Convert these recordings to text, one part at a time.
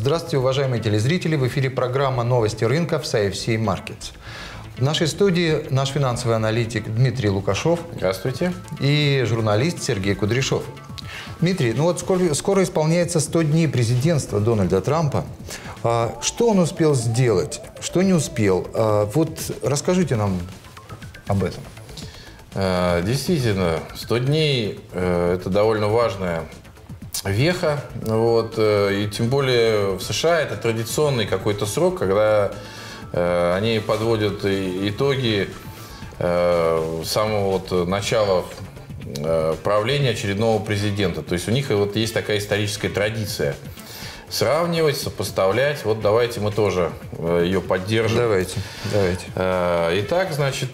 Здравствуйте, уважаемые телезрители! В эфире программа «Новости рынка» в CFC Markets. В нашей студии наш финансовый аналитик Дмитрий Лукашов. Здравствуйте. И журналист Сергей Кудряшов. Дмитрий, ну вот скоро исполняется 100 дней президентства Дональда Трампа. Что он успел сделать? Что не успел? Вот расскажите нам об этом. Действительно, 100 дней – это довольно важная веха. Вот, и тем более в США это традиционный какой-то срок, когда они подводят итоги самого вот начала правления очередного президента. То есть у них вот есть такая историческая традиция. Сравнивать, сопоставлять. Вот давайте мы тоже ее поддержим. Давайте. Итак, значит,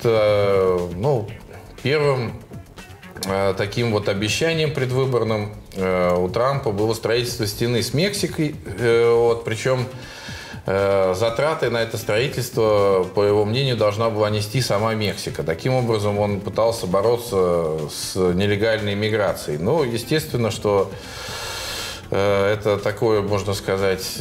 первым таким вот обещанием предвыборным у Трампа было строительство стены с Мексикой. Причем затраты на это строительство, по его мнению, должна была нести сама Мексика. Таким образом, он пытался бороться с нелегальной миграцией. Ну, естественно, что это такое, можно сказать,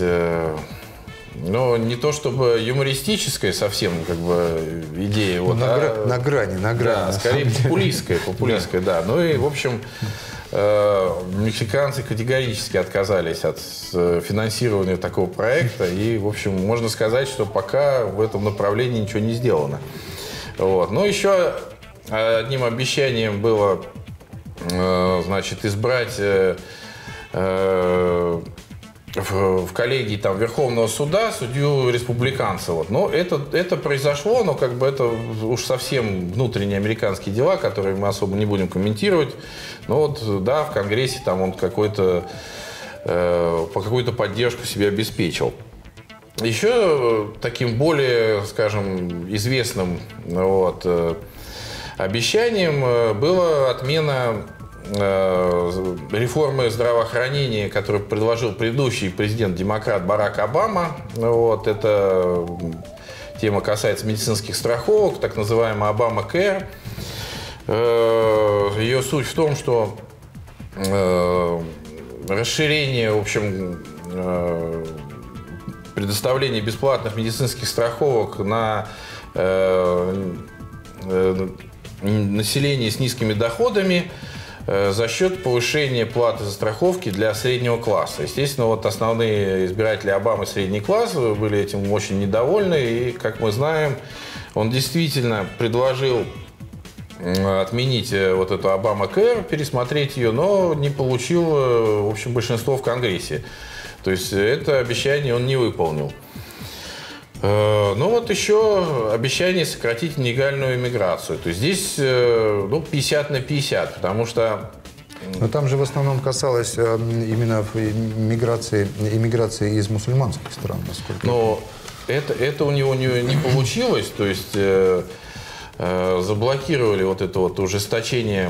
не то чтобы юмористическая совсем как бы идея. Вот, на грани. Да, скорее популистская, да. Ну и, в общем, мексиканцы категорически отказались от финансирования такого проекта. И, в общем, можно сказать, что пока в этом направлении ничего не сделано. Вот. Но еще одним обещанием было, значит, избрать в коллегии там, Верховного суда судью республиканца. Вот. Но это произошло, но как бы это уж совсем внутренние американские дела, которые мы особо не будем комментировать. Но вот, да, в Конгрессе там он по какую-то поддержку себе обеспечил. Еще таким более, скажем, известным обещанием была отмена реформы здравоохранения, которую предложил предыдущий президент-демократ Барак Обама. Вот, эта тема касается медицинских страховок, так называемая Obamacare. Ее суть в том, что расширение, в общем, предоставление бесплатных медицинских страховок на население с низкими доходами за счет повышения платы за страховки для среднего класса. Естественно, вот основные избиратели Обамы средний класс были этим очень недовольны. И, как мы знаем, он действительно предложил отменить вот эту Obamacare, пересмотреть ее, но не получил, в общем, большинство в Конгрессе. То есть это обещание он не выполнил. Ну вот еще обещание сократить нелегальную иммиграцию. То есть здесь 50 на 50, потому что... Но там же в основном касалось именно иммиграции из мусульманских стран, насколько. Но это у него не получилось, то есть заблокировали вот это вот ужесточение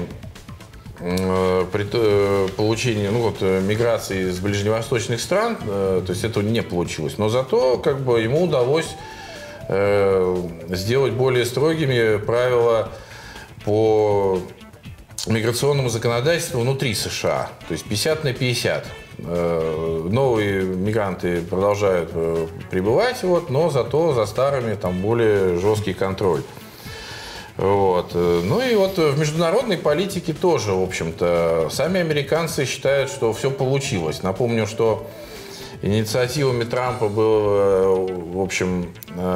при получении миграции из ближневосточных стран, то есть это не получилось. Но зато как бы ему удалось сделать более строгими правила по миграционному законодательству внутри США. То есть 50 на 50. Новые мигранты продолжают прибывать, но зато за старыми там более жесткий контроль. Вот. Ну и вот в международной политике тоже, в общем-то, сами американцы считают, что все получилось. Напомню, что инициативами Трампа было, в общем,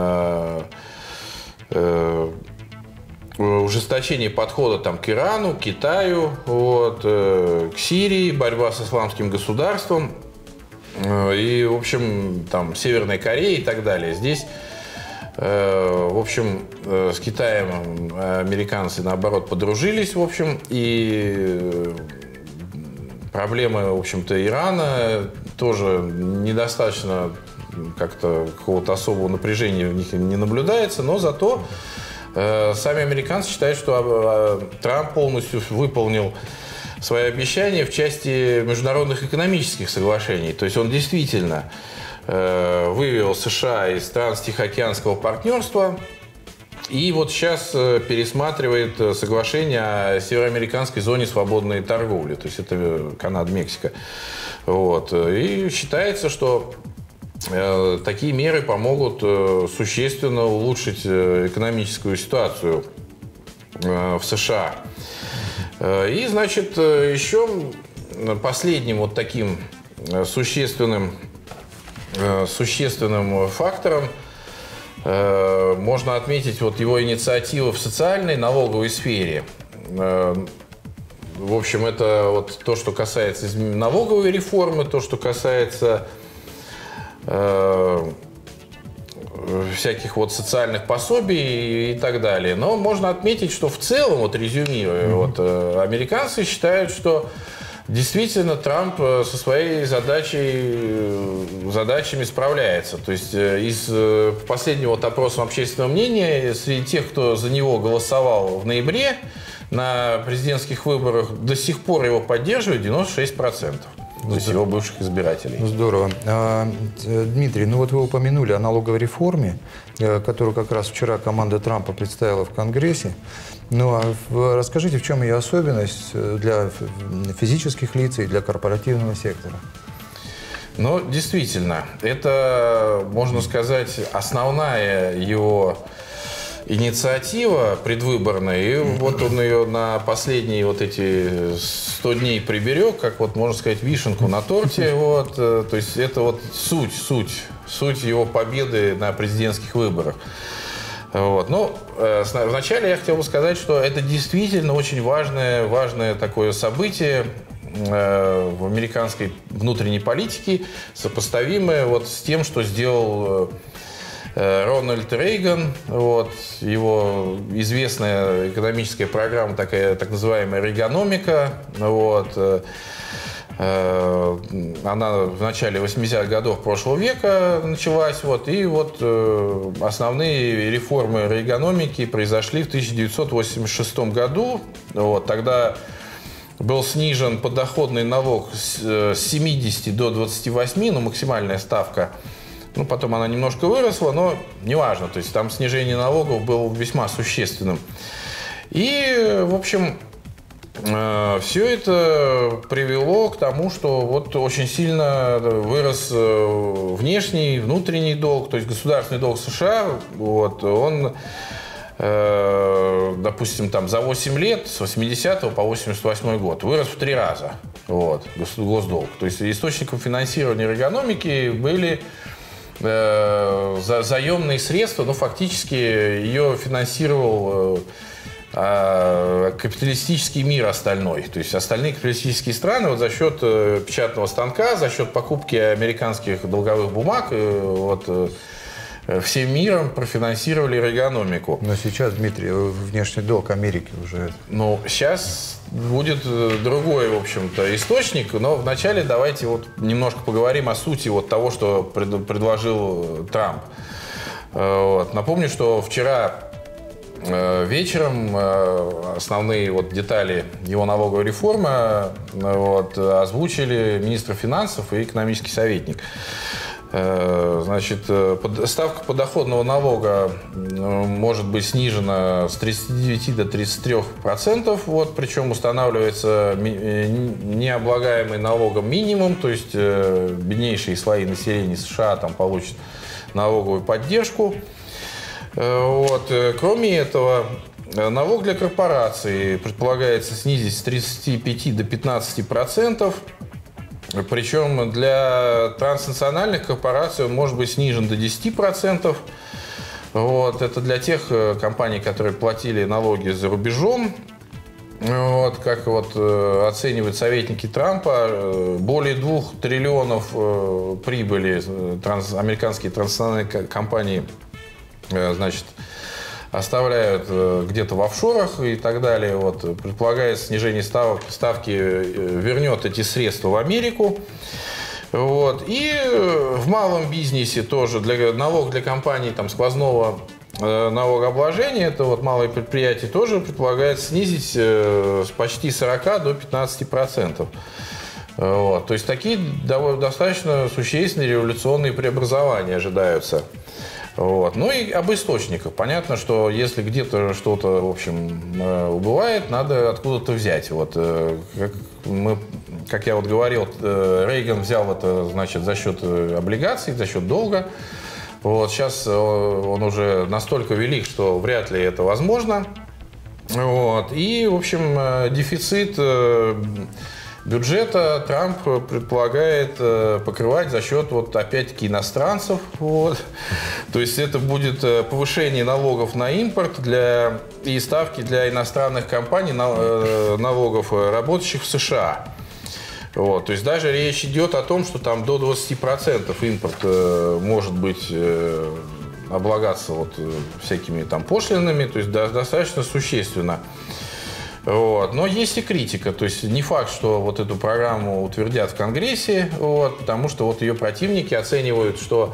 ужесточение подхода там, к Ирану, к Китаю, к Сирии, борьба с исламским государством и, в общем, там, Северной Кореей и так далее. Здесь, в общем, с Китаем американцы, наоборот, подружились, в общем, и проблемы, в общем-то, Ирана тоже недостаточно как-то какого-то особого напряжения в них не наблюдается, но зато сами американцы считают, что Трамп полностью выполнил свои обещания в части международных экономических соглашений. То есть он действительно вывел США из стран Тихоокеанского партнерства и вот сейчас пересматривает соглашение о североамериканской зоне свободной торговли. То есть это Канада, Мексика. Вот. И считается, что такие меры помогут существенно улучшить экономическую ситуацию в США. И, значит, еще последним вот таким существенным фактором можно отметить вот его инициативу в социальной, налоговой сфере. В общем, это вот то, что касается налоговой реформы, то, что касается всяких вот социальных пособий и так далее. Но можно отметить, что в целом, вот резюмируя, вот, американцы считают, что действительно Трамп со своей задачами справляется. То есть из последнего вот опроса общественного мнения среди тех, кто за него голосовал в ноябре на президентских выборах, до сих пор его поддерживают 96%. То есть его бывших избирателей. Здорово. Дмитрий, ну вот вы упомянули о налоговой реформе, которую как раз вчера команда Трампа представила в Конгрессе. Ну а расскажите, в чем ее особенность для физических лиц и для корпоративного сектора? Ну, действительно, это, можно сказать, основная его инициатива предвыборная, и вот он ее на последние вот эти 100 дней приберег, как вот, можно сказать, вишенку на торте. Вот, то есть это вот суть его победы на президентских выборах. Вот. Ну, вначале я хотел бы сказать, что это действительно очень важное такое событие в американской внутренней политике, сопоставимое вот с тем, что сделал Рональд Рейган, вот, его известная экономическая программа, такая, так называемая «Рейганомика», вот, она в начале 80-х годов прошлого века началась, вот, и вот основные реформы рейганомики произошли в 1986 году, вот, тогда был снижен подоходный налог с 70 до 28, ну, максимальная ставка. Ну, потом она немножко выросла, но неважно. То есть там снижение налогов было весьма существенным. И, в общем, все это привело к тому, что вот очень сильно вырос внешний, внутренний долг, то есть государственный долг США. Вот, он, допустим, там за 8 лет, с 80 по 88 год, вырос в 3 раза. Вот, госдолг. То есть источником финансирования рейганомики были заемные средства, но фактически ее финансировал капиталистический мир остальной. То есть остальные капиталистические страны вот за счет печатного станка, за счет покупки американских долговых бумаг вот, всем миром профинансировали рейганомику. Но сейчас, Дмитрий, внешний долг Америки уже... Ну, сейчас будет другой, в общем-то, источник, но вначале давайте вот немножко поговорим о сути вот того, что предложил Трамп. Вот. Напомню, что вчера вечером основные вот детали его налоговой реформы вот, озвучили министр финансов и экономический советник. Значит, ставка подоходного налога может быть снижена с 39 до 33%, вот, причем устанавливается необлагаемый налогом минимум, то есть беднейшие слои населения США там получат налоговую поддержку. Вот. Кроме этого, налог для корпораций предполагается снизить с 35 до 15%. Причем для транснациональных корпораций он может быть снижен до 10%. Вот. Это для тех компаний, которые платили налоги за рубежом. Вот. Как вот оценивают советники Трампа, более 2 триллионов прибыли американские транснациональные компании, значит, оставляют где-то в офшорах и так далее. Вот. Предполагается, снижение ставки вернет эти средства в Америку. Вот. И в малом бизнесе тоже налог для компаний там, сквозного налогообложения, это вот малые предприятия, тоже предполагается снизить с почти 40 до 15%. Вот. То есть такие достаточно существенные революционные преобразования ожидаются. Вот. Ну и об источниках. Понятно, что если где-то что-то, в общем, убывает, надо откуда-то взять. Вот, как мы как я вот говорил, Рейган взял это, значит, за счет облигаций, за счет долга. Вот сейчас он уже настолько велик, что вряд ли это возможно. Вот. И, в общем, дефицит бюджета Трамп предполагает покрывать за счет, вот, опять-таки, иностранцев. Вот. То есть это будет повышение налогов на импорт и ставки для иностранных компаний, налогов работающих в США. Вот. То есть даже речь идет о том, что там до 20% импорт может быть облагаться вот всякими там пошлинами, то есть достаточно существенно. Вот. Но есть и критика, то есть не факт, что вот эту программу утвердят в Конгрессе, вот, потому что вот ее противники оценивают, что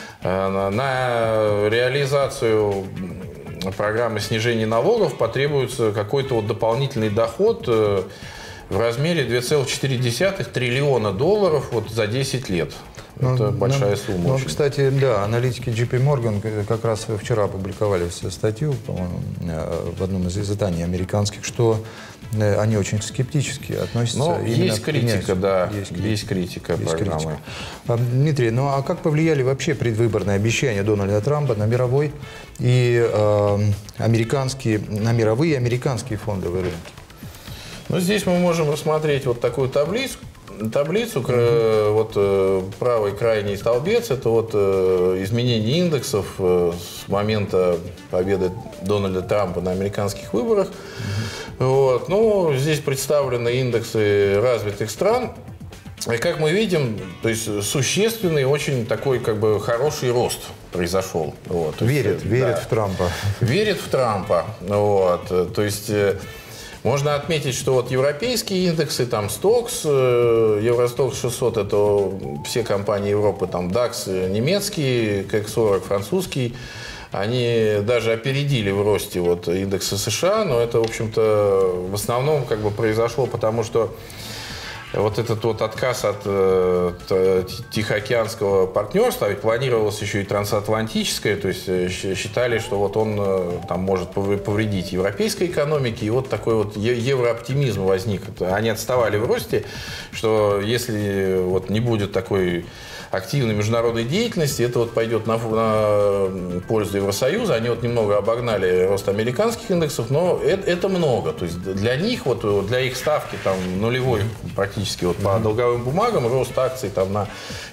на реализацию программы снижения налогов потребуется какой-то вот дополнительный доход в размере 2,4 триллиона долларов вот за 10 лет. Это большая сумма. Ну, кстати, да, аналитики JP Morgan как раз вчера опубликовали статью, по-моему, в одном из изданий американских, что они очень скептически относятся. Но есть критика, да, есть критика программы. Дмитрий, ну а как повлияли вообще предвыборные обещания Дональда Трампа на мировой и на мировые и американские фондовые рынки? Ну, здесь мы можем рассмотреть вот такую таблицу. Вот правый крайний столбец – это вот изменение индексов с момента победы Дональда Трампа на американских выборах. Вот. Ну, здесь представлены индексы развитых стран. И как мы видим, то есть существенный, очень такой как бы хороший рост произошел. Вот. Верит в Трампа. Верит в Трампа. Вот. То есть можно отметить, что вот европейские индексы, там Stoxx, Евростокс 600, это все компании Европы, там DAX немецкий, КЭК 40 французский, они даже опередили в росте вот индексы США, но это, в общем-то, в основном как бы произошло потому, что вот этот вот отказ от Тихоокеанского партнерства, ведь планировалось еще и трансатлантическое, то есть считали, что вот он там может повредить европейской экономике, и вот такой вот еврооптимизм возник. Они отставали в росте, что если вот не будет такой активной международной деятельности, это вот пойдет на пользу Евросоюза. Они вот немного обогнали рост американских индексов, но это много. То есть для них, вот, для их ставки там нулевой практически вот, по долговым бумагам, рост акций там на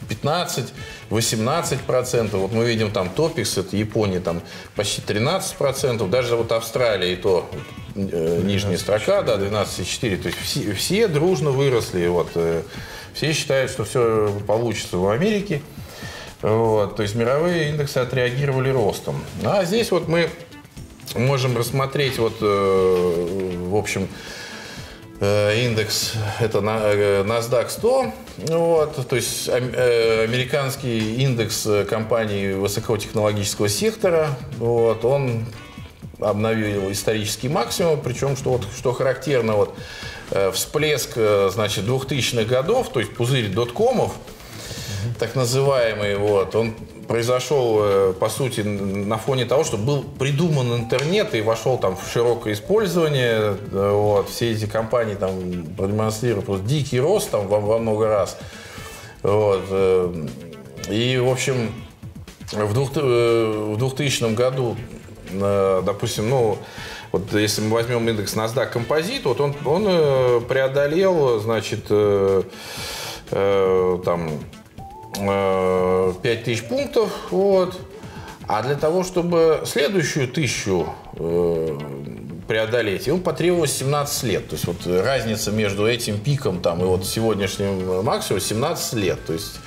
15-18%. Вот мы видим там Топикс, это Япония, там почти 13%. Даже вот Австралия и то нижняя строка, да, 12,4%. То есть все дружно выросли. Вот, все считают, что все получится в Америке. Вот, то есть мировые индексы отреагировали ростом. А здесь вот мы можем рассмотреть, вот, в общем, индекс, это NASDAQ 100, вот, то есть американский индекс компаний высокотехнологического сектора, вот, он обновил исторический максимум, причем, что характерно, вот, всплеск, значит, 2000-х годов, то есть пузырь доткомов, так называемый, вот, он произошел, по сути, на фоне того, что был придуман интернет и вошел там в широкое использование. Вот, все эти компании там продемонстрировали просто дикий рост там во много раз. Вот, и, в общем, в 2000 году, допустим, ну, вот если мы возьмем индекс NASDAQ Composite, вот он преодолел, значит, там 5000 пунктов, вот. А для того, чтобы следующую 1000 преодолеть, ему потребовалось 17 лет. То есть вот разница между этим пиком там, и вот сегодняшним максимумом 17 лет. То есть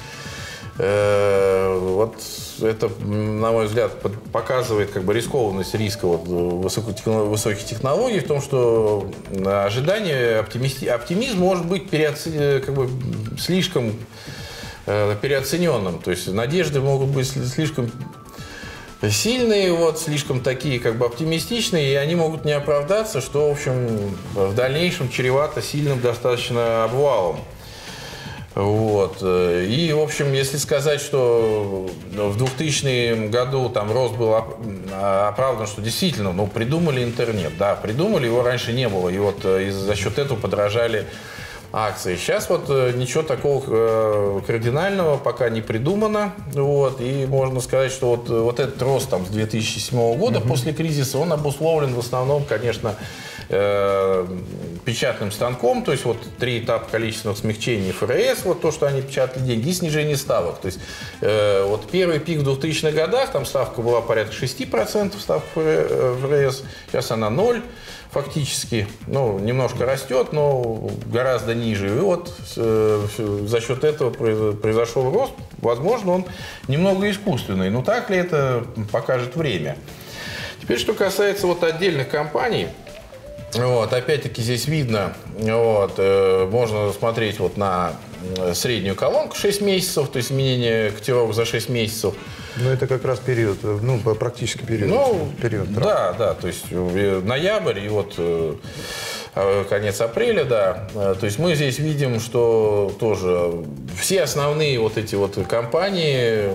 вот это, на мой взгляд, показывает как бы рискованность риска вот высоких технологий в том, что ожидание, оптимизм может быть как бы слишком переоцененным. То есть надежды могут быть слишком сильные, вот, слишком такие как бы оптимистичные, и они могут не оправдаться, что, в общем, в дальнейшем чревато сильным достаточно обвалом. Вот. И, в общем, если сказать, что в 2000 году там рост был оправдан, что действительно, ну, придумали интернет, да, придумали, его раньше не было, и вот за счет этого подорожали акций. Сейчас вот ничего такого кардинального пока не придумано. Вот, и можно сказать, что вот этот рост там, с 2007 года после кризиса, он обусловлен в основном, конечно, печатным станком, то есть вот 3 этапа количественного смягчения ФРС, вот то, что они печатали деньги, и снижение ставок. То есть вот первый пик в 2000-х годах, там ставка была порядка 6%, ставка ФРС, сейчас она 0%. Фактически, ну, немножко растет, но гораздо ниже. И вот за счет этого произошел рост. Возможно, он немного искусственный. Но так ли это, покажет время. Теперь, что касается вот отдельных компаний. Вот, опять-таки здесь видно, вот, можно смотреть вот на среднюю колонку 6 месяцев, то есть изменение котировок за 6 месяцев. Ну, это как раз период, ну, практически период. Ну, период, да, да, то есть ноябрь и вот конец апреля, да. То есть мы здесь видим, что тоже все основные вот эти вот компании,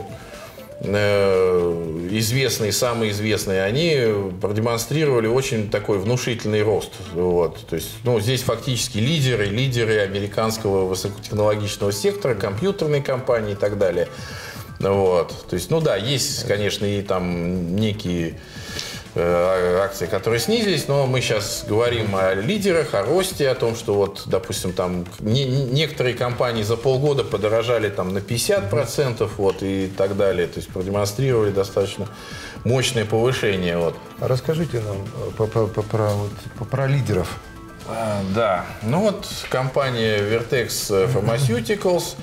известные, самые известные, они продемонстрировали очень такой внушительный рост. Вот. То есть, ну, здесь фактически лидеры американского высокотехнологичного сектора, компьютерные компании и так далее. Вот. То есть, ну да, есть, конечно, и там некие акции, которые снизились, но мы сейчас говорим о лидерах, о росте, о том, что вот, допустим, там некоторые компании за полгода подорожали там на 50%, вот, и так далее, то есть продемонстрировали достаточно мощное повышение. Вот. А расскажите нам про лидеров. Да, ну вот компания Vertex Pharmaceuticals.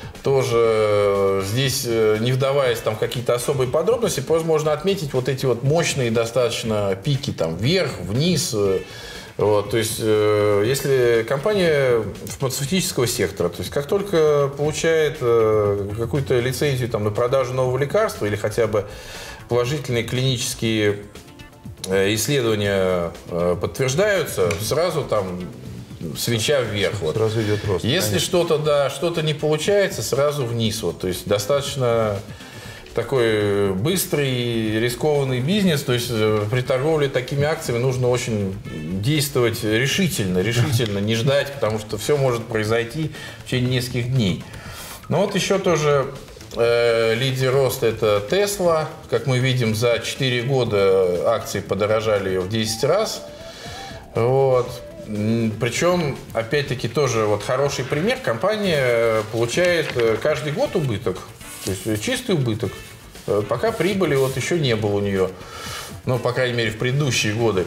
Тоже здесь, не вдаваясь там в какие-то особые подробности, просто можно отметить вот эти вот мощные достаточно пики там вверх, вниз. Вот, то есть, если компания фармацевтического сектора, то есть, как только получает какую-то лицензию там, на продажу нового лекарства или хотя бы положительные клинические исследования подтверждаются, сразу там свеча вверх. Вот. Сразу идет рост. Если что-то не получается, сразу вниз. Вот. То есть достаточно такой быстрый, рискованный бизнес. То есть при торговле такими акциями нужно очень действовать решительно, не ждать, потому что все может произойти в течение нескольких дней. Но вот еще тоже лидер роста – это Tesla. Как мы видим, за 4 года акции подорожали в 10 раз. Вот. Причем, опять-таки, тоже вот хороший пример. Компания получает каждый год убыток, то есть чистый убыток. Пока прибыли вот еще не было у нее, ну, по крайней мере, в предыдущие годы.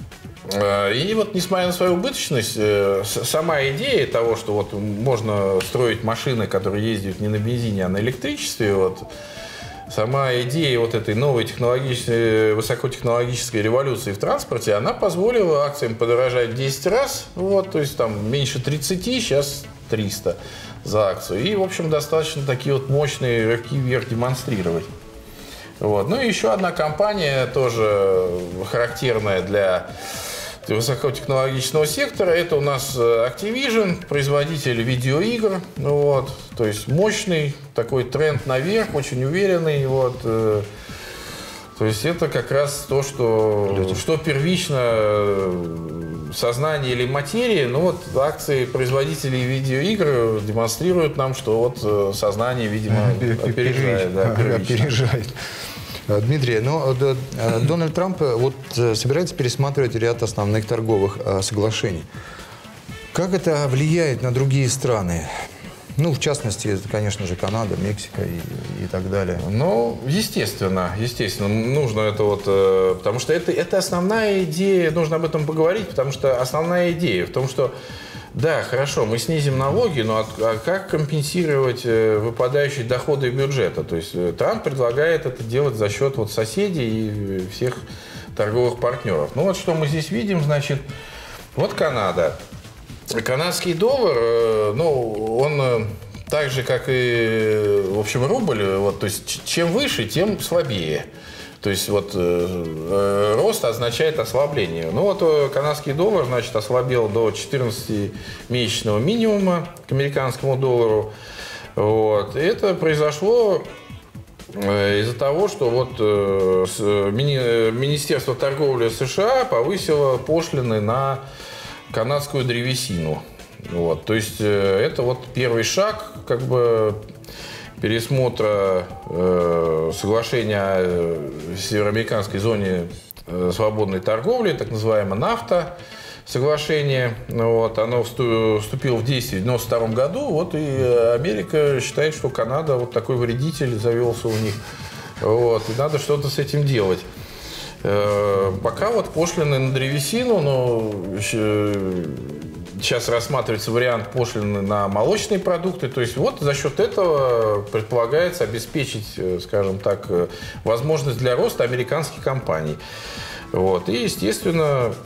И вот, несмотря на свою убыточность, сама идея того, что вот можно строить машины, которые ездят не на бензине, а на электричестве, вот, сама идея вот этой новой высокотехнологической революции в транспорте, она позволила акциям подорожать в 10 раз. Вот, то есть там меньше 30, сейчас 300 за акцию. И, в общем, достаточно такие вот мощные рывки вверх демонстрировать. Вот. Ну и еще одна компания, тоже характерная для высокотехнологичного сектора, это у нас Activision, производитель видеоигр. Вот, то есть мощный такой тренд наверх, очень уверенный. Вот, то есть это как раз то, что первично сознание или материя. Ну вот акции производителей видеоигр демонстрируют нам, что вот сознание, видимо, опережает. Дмитрий, но Дональд Трамп вот собирается пересматривать ряд основных торговых соглашений. Как это влияет на другие страны? Ну, в частности, это, конечно же, Канада, Мексика и так далее. Ну, естественно, нужно это вот, потому что это основная идея, нужно об этом поговорить, потому что основная идея в том, что да, хорошо, мы снизим налоги, но как компенсировать выпадающие доходы бюджета? То есть Трамп предлагает это делать за счет вот соседей и всех торговых партнеров. Ну вот что мы здесь видим, значит, вот Канада. Канадский доллар, ну, он так же, как и, в общем, рубль, вот, то есть чем выше, тем слабее. То есть вот рост означает ослабление. Ну вот канадский доллар, значит, ослабел до 14-месячного минимума к американскому доллару. Вот. И это произошло из-за того, что вот Министерство торговли США повысило пошлины на канадскую древесину. Вот. То есть это вот первый шаг как бы пересмотра соглашения о североамериканской зоне свободной торговли, так называемое НАФТА соглашение. Вот, оно вступило в действие в 1992 году. Вот, и Америка считает, что Канада вот такой вредитель завелся у них. Вот, и надо что-то с этим делать. Пока вот пошлины на древесину, но сейчас рассматривается вариант пошлины на молочные продукты. То есть вот за счет этого предполагается обеспечить, скажем так, возможность для роста американских компаний. Вот. И, естественно,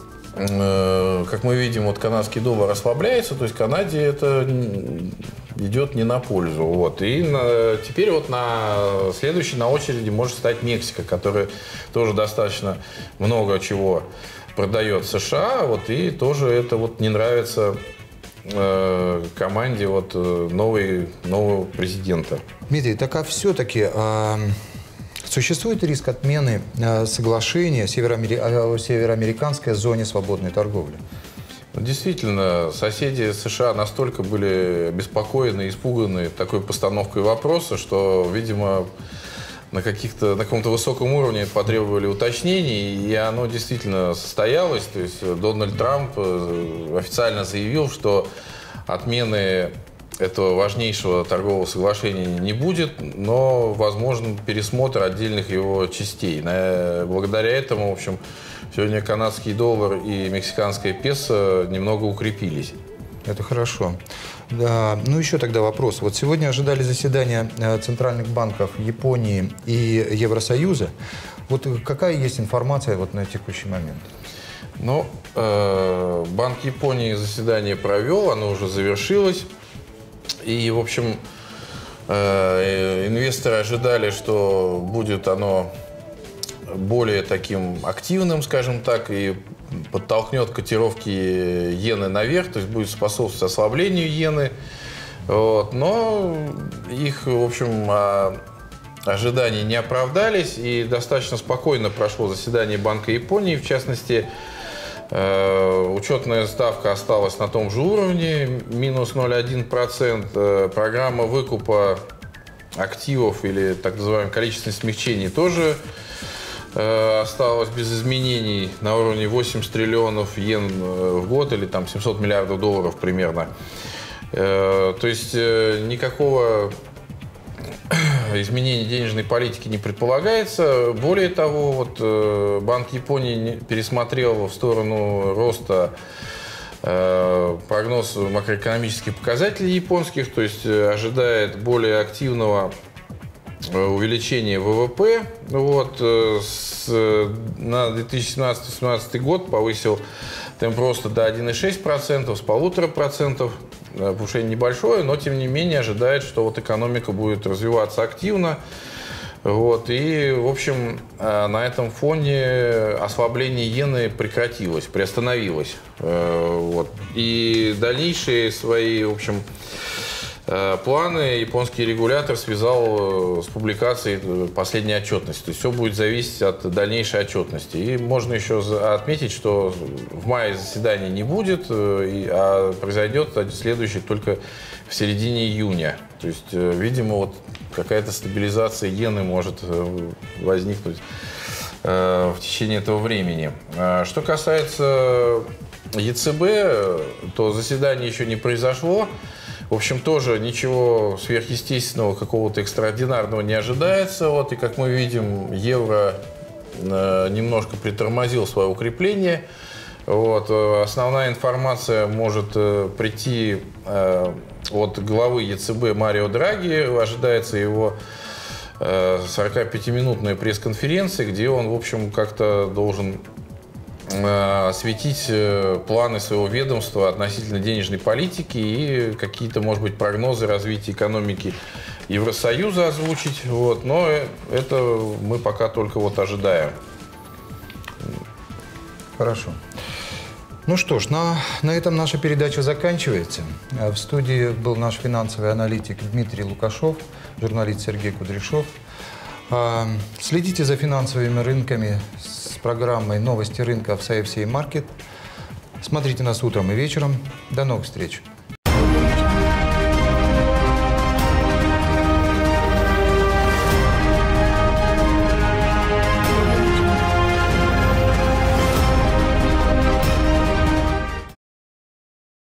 как мы видим, вот канадский доллар ослабляется, то есть Канаде это идет не на пользу. Вот. И теперь вот следующей на очереди может стать Мексика, которая тоже достаточно много чего продает в США, вот, и тоже это вот не нравится команде вот нового президента. Дмитрий, так а все-таки существует риск отмены соглашения о североамериканской зоне свободной торговли? Действительно, соседи США настолько были обеспокоены и испуганы такой постановкой вопроса, что, видимо, на каком-то высоком уровне потребовали уточнений, и оно действительно состоялось. То есть Дональд Трамп официально заявил, что отмены этого важнейшего торгового соглашения не будет, но возможен пересмотр отдельных его частей. Благодаря этому, в общем, сегодня канадский доллар и мексиканское песо немного укрепились. Это хорошо. Да, ну, еще тогда вопрос. Вот сегодня ожидали заседания центральных банков Японии и Евросоюза. Вот какая есть информация вот на текущий момент? Ну, Банк Японии заседание провел, оно уже завершилось. И, в общем, инвесторы ожидали, что будет оно более таким активным, скажем так, и подтолкнет котировки иены наверх, то есть будет способствовать ослаблению иены. Вот. Но их, в общем, ожидания не оправдались, и достаточно спокойно прошло заседание Банка Японии. В частности, учетная ставка осталась на том же уровне, минус 0,1%. Программа выкупа активов или так называемое количественное смягчение тоже осталось без изменений на уровне 80 триллионов йен в год, или там 700 миллиардов долларов примерно. То есть никакого изменения денежной политики не предполагается. Более того, вот Банк Японии пересмотрел в сторону роста прогноз макроэкономических показателей японских, то есть ожидает более активного увеличения ВВП. Вот, на 2017-2018 год повысил темп роста до 1,6%, с 1,5%. Повышение небольшое, но тем не менее ожидает, что вот экономика будет развиваться активно. Вот, и, в общем, на этом фоне ослабление иены приостановилось. Вот. И дальнейшие свои, в общем, планы японский регулятор связал с публикацией последней отчетности. То есть все будет зависеть от дальнейшей отчетности. И можно еще отметить, что в мае заседания не будет, а произойдет следующее только в середине июня. То есть, видимо, вот какая-то стабилизация иены может возникнуть в течение этого времени. Что касается ЕЦБ, то заседание еще не произошло. В общем, тоже ничего сверхъестественного, какого-то экстраординарного не ожидается. Вот, и, как мы видим, евро немножко притормозил свое укрепление. Вот, основная информация может прийти от главы ЕЦБ Марио Драги. Ожидается его 45-минутная пресс-конференция, где он, в общем, как-то должен осветить планы своего ведомства относительно денежной политики и какие-то, может быть, прогнозы развития экономики Евросоюза озвучить. Вот. Но это мы пока только вот ожидаем. Хорошо. Ну что ж, на этом наша передача заканчивается. В студии был наш финансовый аналитик Дмитрий Лукашов, журналист Сергей Кудряшов. Следите за финансовыми рынками с программой «Новости рынка» в CFC Market. Смотрите нас утром и вечером. До новых встреч.